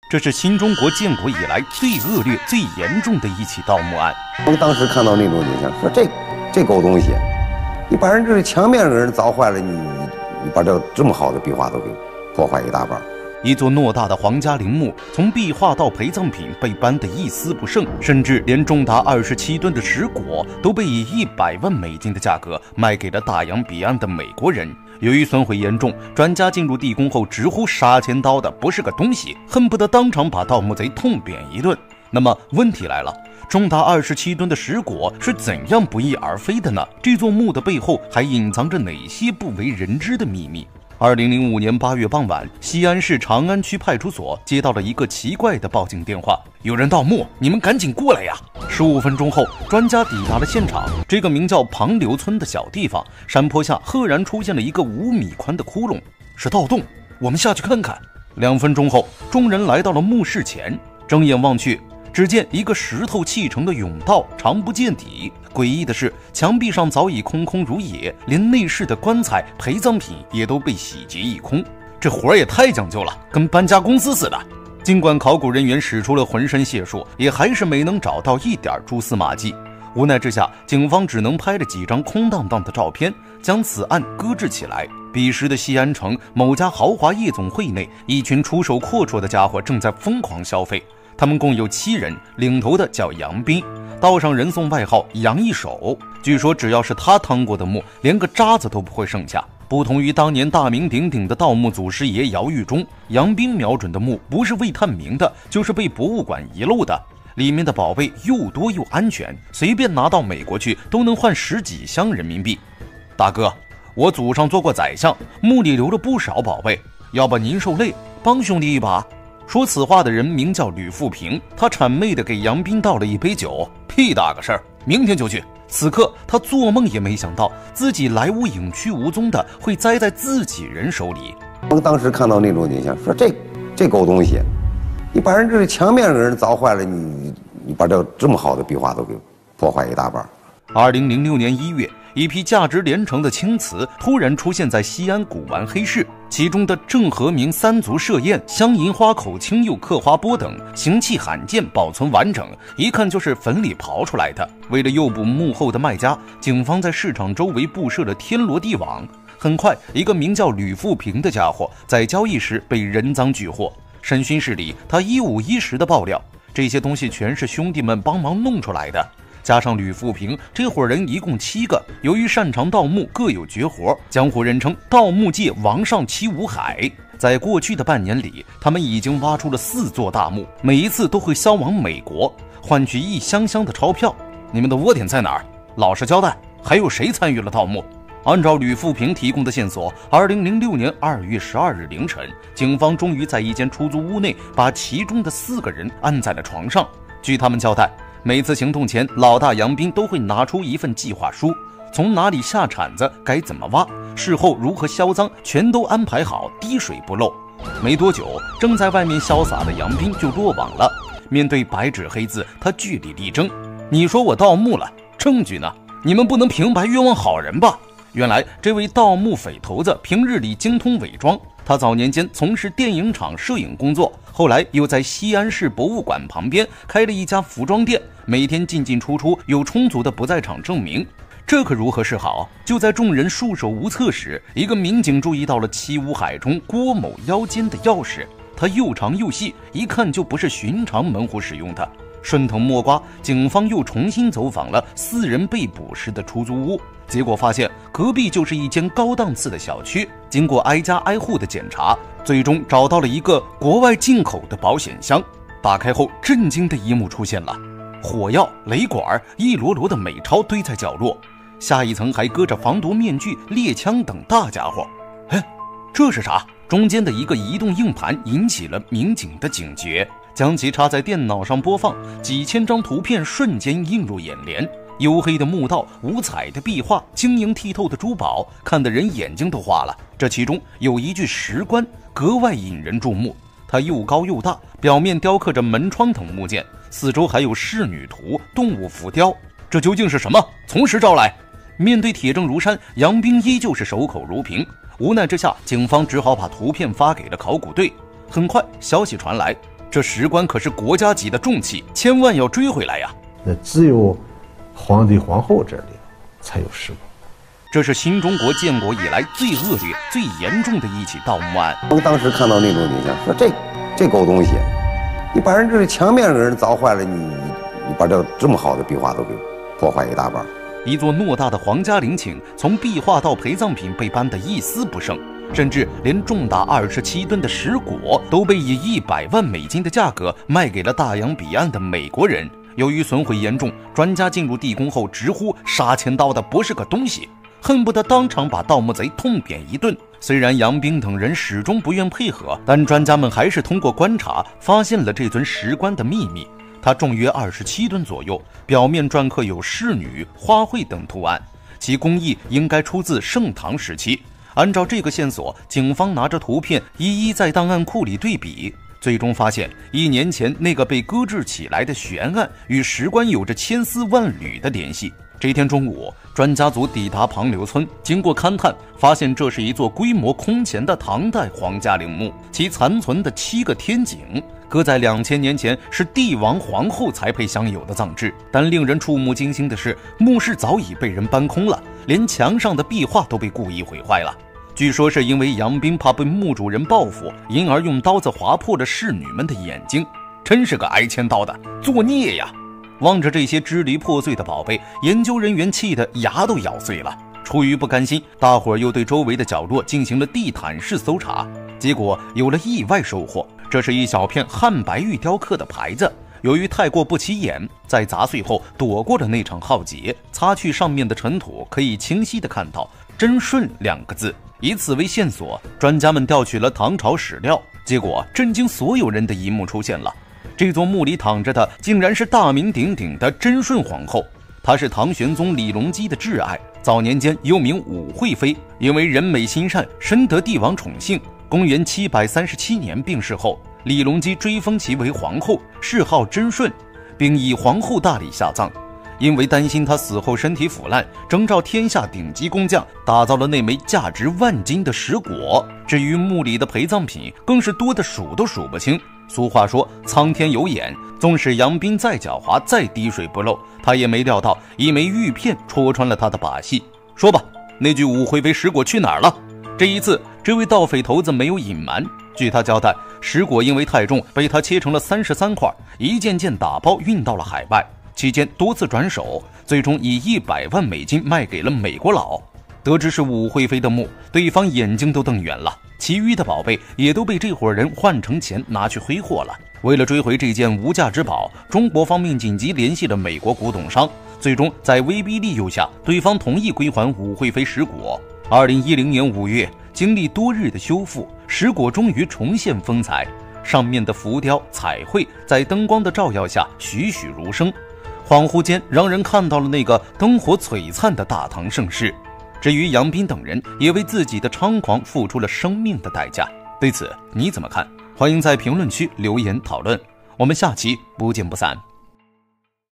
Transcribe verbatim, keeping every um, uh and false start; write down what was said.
这是新中国建国以来最恶劣、最严重的一起盗墓案。 我们当时看到那种景象，说这这狗东西，你把人这墙面给人凿坏了，你你把这这么好的壁画都给破坏一大半。 一座偌大的皇家陵墓，从壁画到陪葬品被搬得一丝不剩，甚至连重达二十七吨的石椁都被以一百万美金的价格卖给了大洋彼岸的美国人。由于损毁严重，专家进入地宫后直呼杀千刀的不是个东西，恨不得当场把盗墓贼痛扁一顿。那么问题来了，重达二十七吨的石椁是怎样不翼而飞的呢？这座墓的背后还隐藏着哪些不为人知的秘密？二零零五年八月傍晚，西安市长安区派出所接到了一个奇怪的报警电话，有人盗墓，你们赶紧过来呀！十五分钟后，专家抵达了现场。这个名叫庞刘村的小地方，山坡下赫然出现了一个五米宽的窟窿，是盗洞，我们下去看看。两分钟后，众人来到了墓室前，睁眼望去，只见一个石头砌成的甬道，长不见底。诡异的是，墙壁上早已空空如也，连内饰的棺材、陪葬品也都被洗劫一空。这活儿也太讲究了，跟搬家公司似的。尽管考古人员使出了浑身解数，也还是没能找到一点蛛丝马迹。无奈之下，警方只能拍了几张空荡荡的照片，将此案搁置起来。彼时的西安城某家豪华夜总会内，一群出手阔绰的家伙正在疯狂消费。他们共有七人，领头的叫杨斌，道上人送外号杨一手。据说只要是他趟过的墓，连个渣子都不会剩下。不同于当年大名鼎鼎的盗墓祖师爷姚玉忠，杨斌瞄准的墓不是未探明的，就是被博物馆遗漏的。里面的宝贝又多又安全，随便拿到美国去都能换十几箱人民币。大哥，我祖上做过宰相，墓里留了不少宝贝，要不您受累，帮兄弟一把。说此话的人名叫吕富平，他谄媚地给杨斌倒了一杯酒，屁大个事儿，明天就去。此刻他做梦也没想到，自己来无影去无踪的会栽在自己人手里。 我们当时看到那种景象，说这这狗东西，你把人这墙面给人凿坏了，你你把这这么好的壁画都给破坏一大半。 二零零六年一月，一批价值连城的青瓷突然出现在西安古玩黑市，其中的郑和明三足射焰、镶银花口、青釉刻花钵等形器罕见，保存完整，一看就是坟里刨出来的。为了诱捕幕后的卖家，警方在市场周围布设了天罗地网。很快，一个名叫吕富平的家伙在交易时被人赃俱获。审讯室里，他一五一十地爆料，这些东西全是兄弟们帮忙弄出来的。加上吕富平，这伙人一共七个，由于擅长盗墓，各有绝活，江湖人称盗墓界王上七武海。在过去的半年里，他们已经挖出了四座大墓，每一次都会销往美国，换取一箱箱的钞票。你们的窝点在哪儿？老实交代，还有谁参与了盗墓？按照吕富平提供的线索，二零零六年二月十二日凌晨，警方终于在一间出租屋内把其中的四个人按在了床上。据他们交代，每次行动前，老大杨斌都会拿出一份计划书，从哪里下铲子，该怎么挖，事后如何销赃，全都安排好，滴水不漏。没多久，正在外面潇洒的杨斌就落网了。面对白纸黑字，他据理力争：“你说我盗墓了，证据呢？你们不能平白冤枉好人吧？”原来，这位盗墓匪头子平日里精通伪装。他早年间从事电影厂摄影工作，后来又在西安市博物馆旁边开了一家服装店，每天进进出出，有充足的不在场证明。这可如何是好？就在众人束手无策时，一个民警注意到了七武海中郭某腰间的钥匙，它又长又细，一看就不是寻常门户使用的。顺藤摸瓜，警方又重新走访了四人被捕时的出租屋，结果发现隔壁就是一间高档次的小区。经过挨家挨户的检查，最终找到了一个国外进口的保险箱。打开后，震惊的一幕出现了：火药、雷管、一摞摞的美钞堆在角落，下一层还搁着防毒面具、猎枪等大家伙。哎，这是啥？中间的一个移动硬盘引起了民警的警觉，将其插在电脑上播放，几千张图片瞬间映入眼帘。黝黑的墓道，五彩的壁画，晶莹剔透的珠宝，看得人眼睛都花了。这其中有一具石棺格外引人注目，它又高又大，表面雕刻着门窗等物件，四周还有仕女图、动物浮雕。这究竟是什么？从实招来！面对铁证如山，杨斌依旧是守口如瓶。无奈之下，警方只好把图片发给了考古队。很快，消息传来， 这石棺可是国家级的重器，千万要追回来呀！ 那只有皇帝皇后这里才有石棺。 这是新中国建国以来最恶劣、最严重的一起盗墓案。 我当时看到那种景象，说这这狗东西，你把人这墙面给人凿坏了，你你把这这么好的壁画都给破坏一大半。 一座偌大的皇家陵寝，从壁画到陪葬品被搬得一丝不剩，甚至连重达二十七吨的石椁都被以一百万美金的价格卖给了大洋彼岸的美国人。由于损毁严重，专家进入地宫后直呼杀千刀的不是个东西，恨不得当场把盗墓贼痛扁一顿。虽然杨斌等人始终不愿配合，但专家们还是通过观察发现了这尊石棺的秘密。它重约二十七吨左右，表面篆刻有仕女、花卉等图案，其工艺应该出自盛唐时期。按照这个线索，警方拿着图片一一在档案库里对比，最终发现一年前那个被搁置起来的悬案与石棺有着千丝万缕的联系。这天中午，专家组抵达庞刘村，经过勘探，发现这是一座规模空前的唐代皇家陵墓，其残存的七个天井搁在两千年前是帝王皇后才配享有的葬制。但令人触目惊心的是，墓室早已被人搬空了，连墙上的壁画都被故意毁坏了。据说是因为杨斌怕被墓主人报复，因而用刀子划破了侍女们的眼睛，真是个挨千刀的作孽呀！望着这些支离破碎的宝贝，研究人员气得牙都咬碎了。出于不甘心，大伙儿又对周围的角落进行了地毯式搜查，结果有了意外收获。这是一小片汉白玉雕刻的牌子，由于太过不起眼，在砸碎后躲过了那场浩劫。擦去上面的尘土，可以清晰地看到“贞顺”两个字。以此为线索，专家们调取了唐朝史料，结果震惊所有人的一幕出现了。这座墓里躺着的竟然是大名鼎鼎的贞顺皇后，她是唐玄宗李隆基的挚爱，早年间又名武惠妃，因为人美心善，深得帝王宠幸。公元七百三十七年病逝后，李隆基追封其为皇后，谥号贞顺，并以皇后大礼下葬。因为担心她死后身体腐烂，征召天下顶级工匠打造了那枚价值万金的石椁。至于墓里的陪葬品，更是多得数都数不清。俗话说苍天有眼，纵使杨斌再狡猾再滴水不漏，他也没料到一枚玉片戳穿了他的把戏。说吧，那具武惠妃石椁去哪儿了？这一次这位盗匪头子没有隐瞒，据他交代，石椁因为太重，被他切成了三十三块，一件件打包运到了海外，期间多次转手，最终以一百万美金卖给了美国佬。得知是武惠妃的墓，对方眼睛都瞪圆了，其余的宝贝也都被这伙人换成钱拿去挥霍了。为了追回这件无价之宝，中国方面紧急联系了美国古董商，最终在威逼利诱下，对方同意归还武惠妃石椁。二零一零年五月，经历多日的修复，石椁终于重现风采，上面的浮雕彩绘在灯光的照耀下栩栩如生，恍惚间让人看到了那个灯火璀璨的大唐盛世。至于杨斌等人，也为自己的猖狂付出了生命的代价。对此你怎么看？欢迎在评论区留言讨论，我们下期不见不散。